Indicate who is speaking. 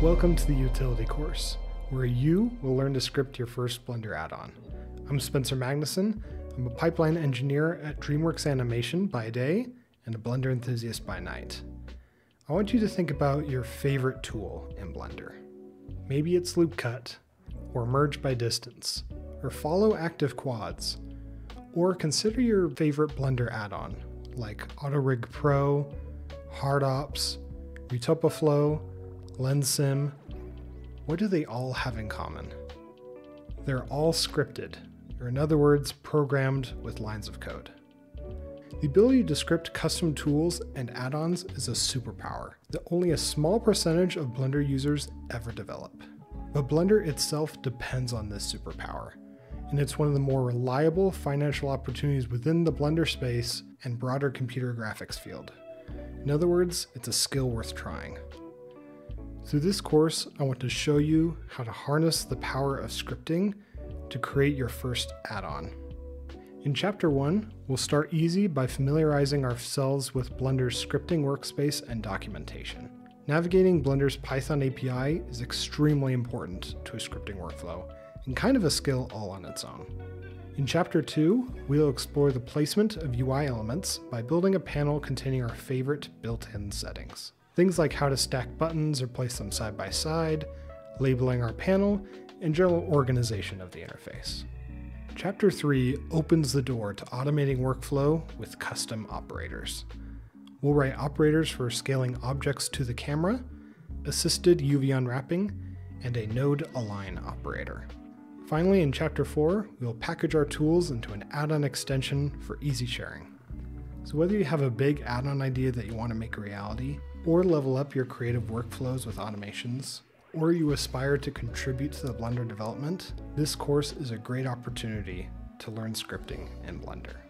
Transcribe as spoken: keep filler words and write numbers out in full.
Speaker 1: Welcome to the Utility course, where you will learn to script your first Blender add-on. I'm Spencer Magnusson. I'm a pipeline engineer at Dreamworks Animation by day and a Blender enthusiast by night. I want you to think about your favorite tool in Blender. Maybe it's Loop Cut, or Merge by Distance, or Follow Active Quads, or consider your favorite Blender add-on, like AutoRig Pro, HardOps, UtopaFlow, LensSim. What do they all have in common? They're all scripted, or in other words, programmed with lines of code. The ability to script custom tools and add-ons is a superpower that only a small percentage of Blender users ever develop. But Blender itself depends on this superpower, and it's one of the more reliable financial opportunities within the Blender space and broader computer graphics field. In other words, it's a skill worth trying. Through this course, I want to show you how to harness the power of scripting to create your first add-on. In Chapter one, we'll start easy by familiarizing ourselves with Blender's scripting workspace and documentation. Navigating Blender's Python A P I is extremely important to a scripting workflow, and kind of a skill all on its own. In Chapter two, we'll explore the placement of U I elements by building a panel containing our favorite built-in settings. Things like how to stack buttons or place them side by side, labeling our panel, and general organization of the interface. Chapter three opens the door to automating workflow with custom operators. We'll write operators for scaling objects to the camera, assisted U V unwrapping, and a node align operator. Finally, in Chapter four, we'll package our tools into an add-on extension for easy sharing. So whether you have a big add-on idea that you want to make a reality, or level up your creative workflows with automations, or you aspire to contribute to the Blender development, this course is a great opportunity to learn scripting in Blender.